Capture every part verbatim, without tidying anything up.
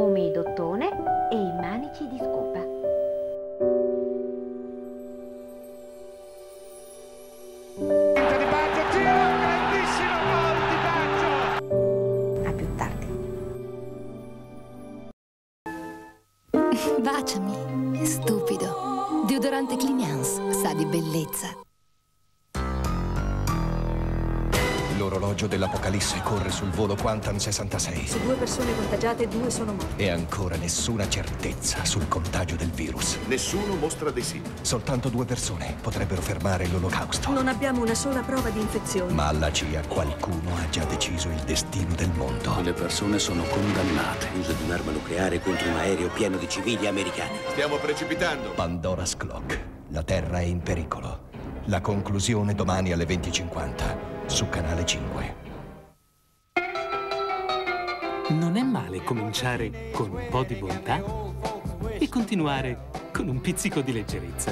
come i dottone e i manici di scopa. Di Baggio, tiro, grandissimo gol di Baggio! A più tardi. Baciami, stupido. Deodorante Clignance sa di bellezza. L'orologio dell'Apocalisse corre sul volo Quantum sessantasei. Su due persone contagiate, due sono morte. E ancora nessuna certezza sul contagio del virus. Nessuno mostra dei sintomi. Soltanto due persone potrebbero fermare l'olocausto. Non abbiamo una sola prova di infezione. Ma alla C I A qualcuno ha già deciso il destino del mondo. Le persone sono condannate. L'uso di un'arma nucleare contro un aereo pieno di civili americani. Stiamo precipitando. Pandora's Clock. La Terra è in pericolo. La conclusione domani alle venti e cinquanta su Canale cinque. Non è male cominciare con un po' di bontà e continuare con un pizzico di leggerezza.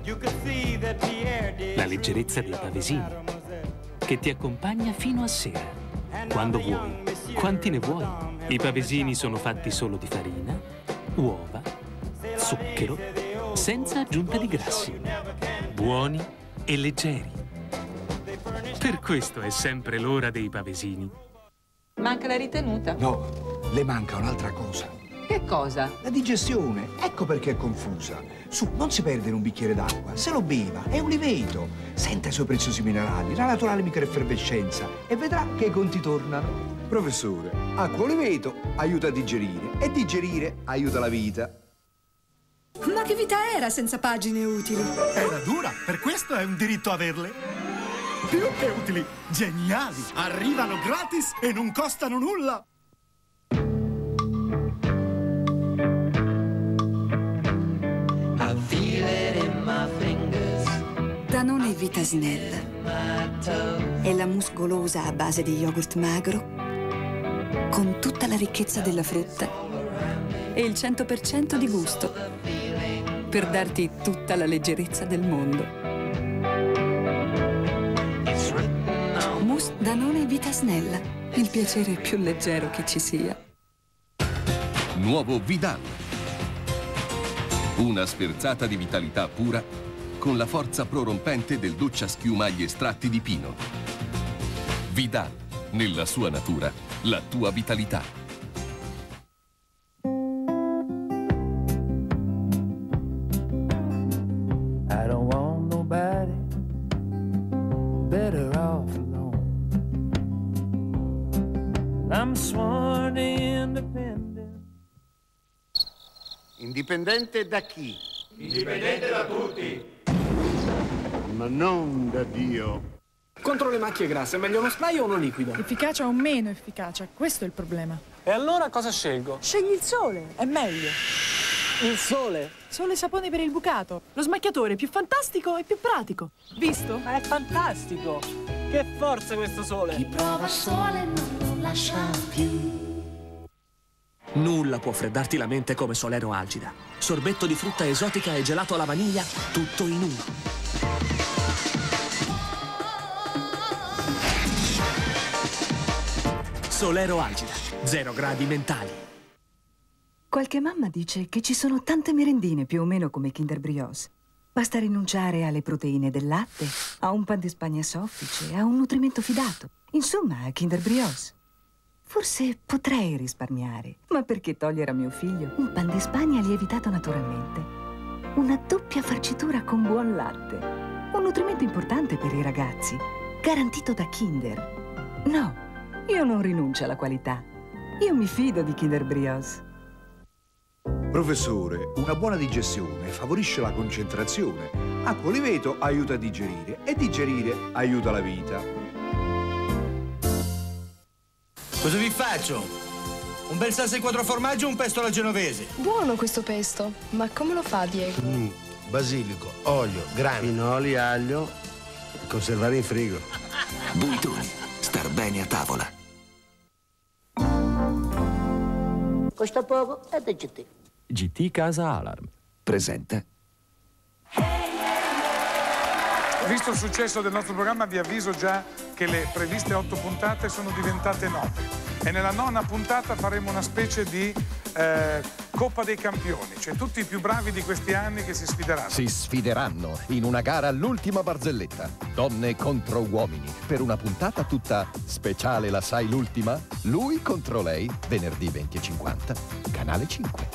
La leggerezza dei pavesini, che ti accompagna fino a sera, quando vuoi, quanti ne vuoi. I pavesini sono fatti solo di farina, uova, zucchero, senza aggiunta di grassi, buoni e leggeri. Per questo è sempre l'ora dei pavesini. Manca la ritenuta? No, le manca un'altra cosa. Che cosa? La digestione. Ecco perché è confusa. Su, non si perde in un bicchiere d'acqua. Se lo beva, è un lievito. Senta i suoi preziosi minerali, la naturale microeffervescenza e vedrà che i conti tornano. Professore, acqua lievito aiuta a digerire e digerire aiuta la vita. Ma che vita era senza pagine utili? Era dura, per questo è un diritto averle. Più che utili, geniali! Arrivano gratis e non costano nulla! Danone Vitasnell è la mousse golosa a base di yogurt magro con tutta la ricchezza della frutta e il cento per cento di gusto per darti tutta la leggerezza del mondo. Mousse Danone Vitasnell, il piacere più leggero che ci sia. Nuovo Vidal. Una sferzata di vitalità pura con la forza prorompente del doccia schiuma agli estratti di pino. Vidal, nella sua natura, la tua vitalità. I don't want nobody better off alone. I'm sworn independent. Indipendente da chi? Indipendente da tutti. Ma non da Dio. Contro le macchie grasse, è meglio uno spray o uno liquido? Efficacia o meno efficacia, questo è il problema. E allora cosa scelgo? Scegli il sole, è meglio. Il sole? Sole e sapone per il bucato. Lo smacchiatore più fantastico e più pratico. Visto? Ma è fantastico! Che forza questo sole! Chi prova sole non lo lascia più. Nulla può freddarti la mente come Solero Algida. Sorbetto di frutta esotica e gelato alla vaniglia, tutto in uno. Solero Algida, zero gradi mentali. Qualche mamma dice che ci sono tante merendine più o meno come Kinder Brioche. Basta rinunciare alle proteine del latte, a un pan di Spagna soffice, a un nutrimento fidato. Insomma, a Kinder Brioche. Forse potrei risparmiare, ma perché togliere a mio figlio un pan di Spagna lievitato naturalmente? Una doppia farcitura con buon latte. Un nutrimento importante per i ragazzi, garantito da Kinder. No, io non rinuncio alla qualità. Io mi fido di Kinder Brioche. Professore, una buona digestione favorisce la concentrazione. Acqua lievito aiuta a digerire e digerire aiuta la vita. Cosa vi faccio? Un bel salsa di quattro formaggi o un pesto alla genovese? Buono questo pesto, ma come lo fa Diego? Mm, basilico, olio, grano, pinoli, aglio, conservare in frigo. Buitoni, star bene a tavola. Costa poco ed è G T. G T Casa Alarm presenta. Visto il successo del nostro programma, vi avviso già che le previste otto puntate sono diventate nove. E nella nona puntata faremo una specie di eh, Coppa dei Campioni, cioè tutti i più bravi di questi anni che si sfideranno. Si sfideranno in una gara all'ultima barzelletta. Donne contro uomini, per una puntata tutta speciale. La sai l'ultima? Lui contro lei, venerdì venti e cinquanta, Canale cinque.